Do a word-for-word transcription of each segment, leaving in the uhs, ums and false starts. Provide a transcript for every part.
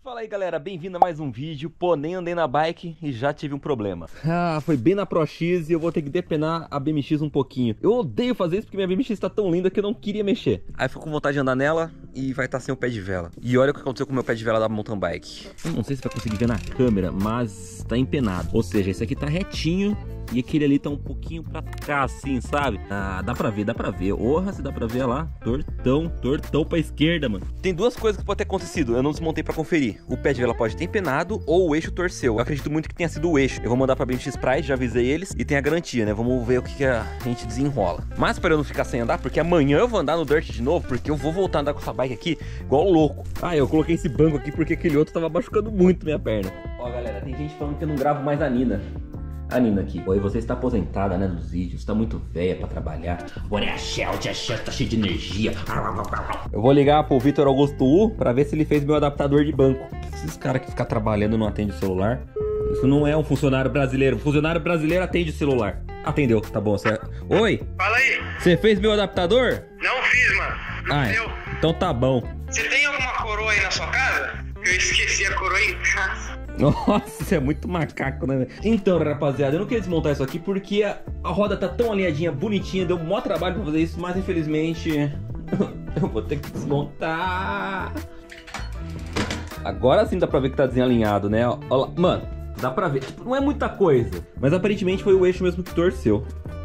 Fala aí galera, bem-vindo a mais um vídeo. Pô, nem andei na bike e já tive um problema. Ah, foi bem na ProX e eu vou ter que depenar a B M X um pouquinho. Eu odeio fazer isso porque minha B M X tá tão linda que eu não queria mexer. Aí fico com vontade de andar nela e vai estar sem o pé de vela. E olha o que aconteceu com o meu pé de vela da mountain bike. Eu não sei se vai conseguir ver na câmera, mas tá empenado. Ou seja, esse aqui tá retinho e aquele ali tá um pouquinho pra cá, assim, sabe? Ah, dá pra ver, dá pra ver. Orra, se dá pra ver lá. Tortão, tortão pra esquerda, mano. Tem duas coisas que podem ter acontecido. Eu não desmontei pra conferir. O pé de vela pode ter empenado ou o eixo torceu. Eu acredito muito que tenha sido o eixo. Eu vou mandar pra B M X Price, já avisei eles. E tem a garantia, né? Vamos ver o que, que a gente desenrola. Mas pra eu não ficar sem andar, porque amanhã eu vou andar no dirt de novo, porque eu vou voltar a andar com essa bike aqui igual louco. Ah, eu coloquei esse banco aqui porque aquele outro tava machucando muito minha perna. Ó, galera, tem gente falando que eu não gravo mais a Nina. A Nina aqui. Oi, você está aposentada, né, nos vídeos. Está muito velha pra trabalhar. Agora é a Shell, a Shell tá cheia de energia. Eu vou ligar pro Vitor Augusto U pra ver se ele fez meu adaptador de banco. Esses caras que ficam trabalhando não atendem o celular. Isso não é um funcionário brasileiro. Um funcionário brasileiro atende o celular. Atendeu, tá bom. Você... Oi? Fala aí. Você fez meu adaptador? Não fiz, mano. Não ah, deu. Então tá bom. Você tem alguma coroa aí na sua casa? Eu esqueci a coroa em casa. Nossa, isso é muito macaco, né? Então, rapaziada, eu não queria desmontar isso aqui porque a, a roda tá tão alinhadinha, bonitinha. Deu um maior trabalho pra fazer isso, mas infelizmente eu vou ter que desmontar. Agora sim dá pra ver que tá desalinhado, né? Olha lá. Mano, dá pra ver. Tipo, não é muita coisa, mas aparentemente foi o eixo mesmo que torceu.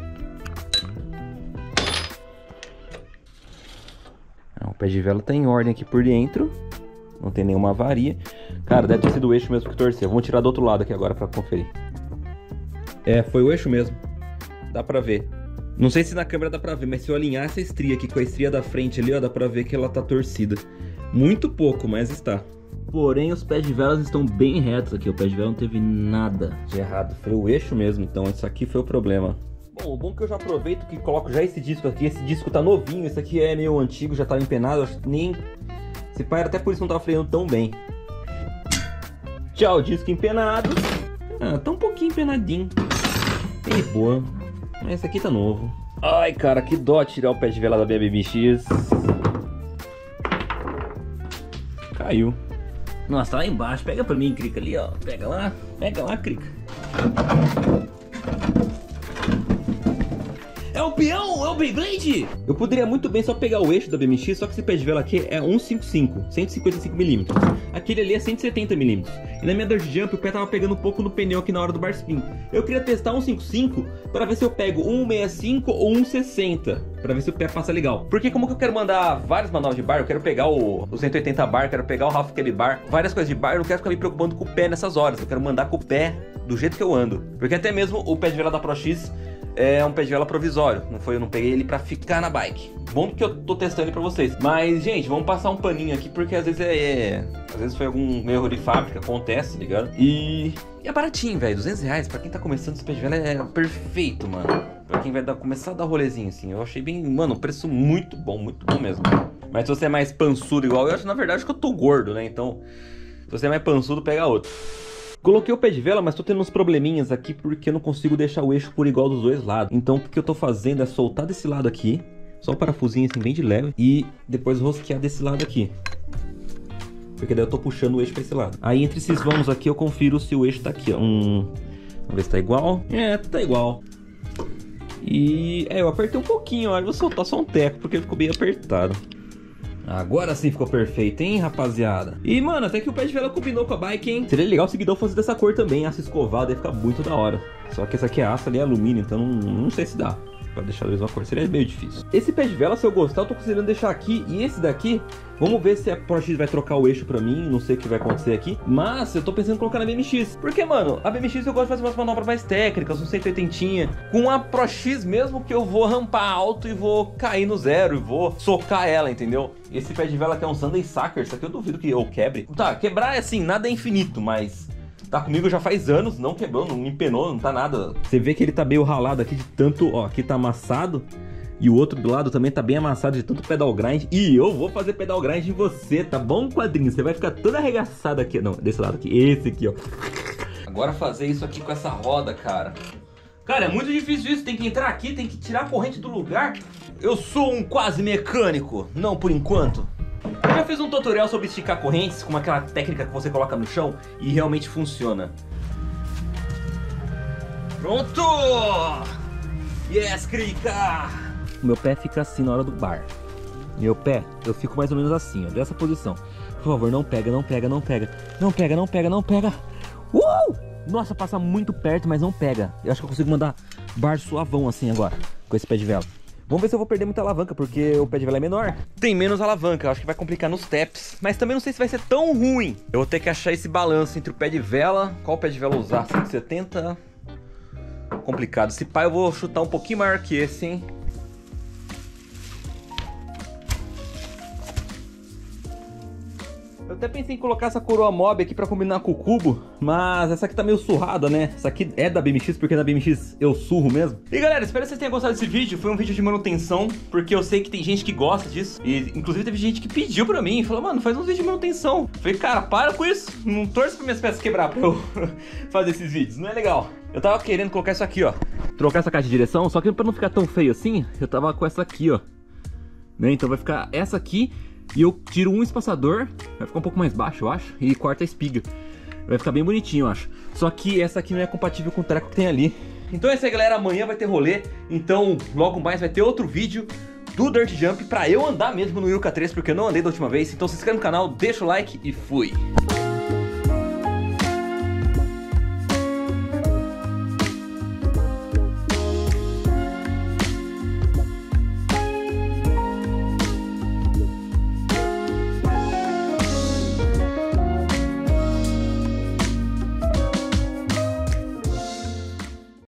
O pé de vela tá em ordem aqui por dentro. Não tem nenhuma avaria. Cara, deve ter sido o eixo mesmo que torceu. Vamos tirar do outro lado aqui agora pra conferir. É, foi o eixo mesmo. Dá pra ver. Não sei se na câmera dá pra ver, mas se eu alinhar essa estria aqui com a estria da frente ali, ó, dá pra ver que ela tá torcida. Muito pouco, mas está. Porém, os pés de velas estão bem retos aqui. O pé de vela não teve nada de errado. Foi o eixo mesmo, então isso aqui foi o problema. Bom, o bom é que eu já aproveito que coloco já esse disco aqui. Esse disco tá novinho, esse aqui é meio antigo, já tá empenado. Acho que nem... Esse pai era até por isso não tava freando tão bem. Tchau, disco empenado. Ah, tá um pouquinho empenadinho. Bem boa. Mas esse aqui tá novo. Ai, cara, que dó tirar o pé de vela da minha B M X. Caiu. Nossa, tá lá embaixo. Pega pra mim, Crica, ali, ó. Pega lá. Pega lá, Crica. É o peão, é o Beyblade! Eu poderia muito bem só pegar o eixo da B M X, só que esse pé de vela aqui é cento e cinquenta e cinco, cento e cinquenta e cinco milímetros. Aquele ali é cento e setenta milímetros. E na minha dirt jump o pé tava pegando um pouco no pneu aqui na hora do bar spin. Eu queria testar um cento e cinquenta e cinco para ver se eu pego um sessenta e cinco ou um sessenta. Pra ver se o pé passa legal. Porque como que eu quero mandar várias manobras de bar, eu quero pegar o, o cento e oitenta bar, quero pegar o half cab bar, várias coisas de bar, eu não quero ficar me preocupando com o pé nessas horas. Eu quero mandar com o pé do jeito que eu ando. Porque até mesmo o pé de vela da ProX é um pé de vela provisório. Não foi, eu não peguei ele pra ficar na bike. Bom que eu tô testando ele pra vocês. Mas, gente, vamos passar um paninho aqui, porque às vezes é... é às vezes foi algum erro de fábrica, acontece, tá ligado? E... e é baratinho, velho. duzentos reais. Pra quem tá começando, esse pé de vela é perfeito, mano. Pra quem vai dar, começar a dar rolezinho, assim. Eu achei bem... Mano, um preço muito bom, muito bom mesmo. Mas se você é mais pançudo igual eu, acho na verdade que eu tô gordo, né? Então, se você é mais pançudo, pega outro. Coloquei o pé de vela, mas tô tendo uns probleminhas aqui porque eu não consigo deixar o eixo por igual dos dois lados. Então o que eu tô fazendo é soltar desse lado aqui, só o parafusinho assim bem de leve, e depois rosquear desse lado aqui. Porque daí eu tô puxando o eixo pra esse lado. Aí entre esses vãos aqui eu confiro se o eixo tá aqui, ó. Hum, vamos ver se tá igual. É, tá igual. E... é, eu apertei um pouquinho, ó. Eu vou soltar só um teco porque ele ficou bem apertado. Agora sim ficou perfeito, hein, rapaziada? E, mano, até que o pé de vela combinou com a bike, hein? Seria legal o seguidão fosse dessa cor também, aço escovado, ia ficar muito da hora. Só que essa aqui é aço, ali é alumínio, então não, não sei se dá pra deixar da mesma cor, seria meio difícil. Esse pé de vela, se eu gostar, eu tô considerando deixar aqui. E esse daqui, vamos ver se a ProX vai trocar o eixo pra mim, não sei o que vai acontecer aqui. Mas eu tô pensando em colocar na B M X. Porque, mano, a B M X eu gosto de fazer umas manobras mais técnicas, um cento e oitenta. Com a ProX mesmo que eu vou rampar alto e vou cair no zero e vou socar ela, entendeu? Esse pé de vela aqui é um Sunday Sucker, isso aqui eu duvido que eu quebre. Tá, quebrar é assim, nada é infinito, mas... tá comigo já faz anos, não quebrou, não empenou, não tá nada. Você vê que ele tá meio ralado aqui de tanto, ó, aqui tá amassado. E o outro do lado também tá bem amassado de tanto pedal grind. E eu vou fazer pedal grind em você, tá bom, quadrinho? Você vai ficar todo arregaçado aqui. Não, desse lado aqui, esse aqui, ó. Agora fazer isso aqui com essa roda, cara. Cara, é muito difícil isso, tem que entrar aqui, tem que tirar a corrente do lugar. Eu sou um quase mecânico, não por enquanto. Eu já fiz um tutorial sobre esticar correntes com aquela técnica que você coloca no chão e realmente funciona. Pronto! Yes, crica! Meu pé fica assim na hora do bar. Meu pé, eu fico mais ou menos assim, ó, dessa posição. Por favor, não pega, não pega, não pega. Não pega, não pega, não pega. Uh! Nossa, passa muito perto, mas não pega. Eu acho que eu consigo mandar bar suavão assim agora, com esse pé de vela. Vamos ver se eu vou perder muita alavanca, porque o pé de vela é menor. Tem menos alavanca, eu acho que vai complicar nos taps. Mas também não sei se vai ser tão ruim. Eu vou ter que achar esse balanço entre o pé de vela. Qual pé de vela usar? cento e setenta? Complicado. Esse pá eu vou chutar um pouquinho maior que esse, hein? Eu até pensei em colocar essa coroa mob aqui pra combinar com o cubo, mas essa aqui tá meio surrada, né? Essa aqui é da B M X, porque na B M X eu surro mesmo. E galera, espero que vocês tenham gostado desse vídeo. Foi um vídeo de manutenção, porque eu sei que tem gente que gosta disso. E inclusive teve gente que pediu pra mim, falou, mano, faz uns vídeos de manutenção. Eu falei, cara, para com isso. Não torce pra minhas peças quebrar pra eu fazer esses vídeos, não é legal. Eu tava querendo colocar isso aqui, ó, trocar essa caixa de direção, só que pra não ficar tão feio assim, eu tava com essa aqui, ó, né? Então vai ficar essa aqui. E eu tiro um espaçador, vai ficar um pouco mais baixo, eu acho, e corto a espiga. Vai ficar bem bonitinho, eu acho. Só que essa aqui não é compatível com o treco que tem ali. Então é isso aí, galera, amanhã vai ter rolê. Então logo mais vai ter outro vídeo do Dirt Jump pra eu andar mesmo no Ilka três, porque eu não andei da última vez. Então se inscreve no canal, deixa o like e fui!